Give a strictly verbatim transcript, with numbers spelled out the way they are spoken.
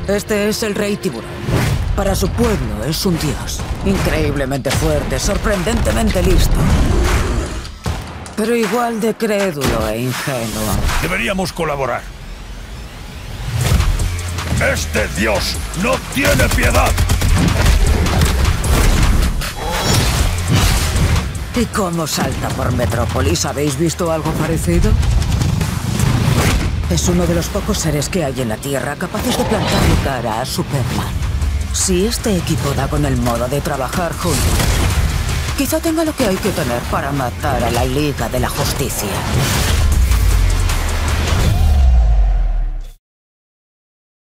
Este es el Rey Tiburón. Para su pueblo es un dios. Increíblemente fuerte, sorprendentemente listo. Pero igual de crédulo e ingenuo. Deberíamos colaborar. ¡Este dios no tiene piedad! ¿Y cómo salta por Metrópolis? ¿Habéis visto algo parecido? Es uno de los pocos seres que hay en la Tierra capaces de plantarle cara a Superman. Si este equipo da con el modo de trabajar juntos, quizá tenga lo que hay que tener para matar a la Liga de la Justicia.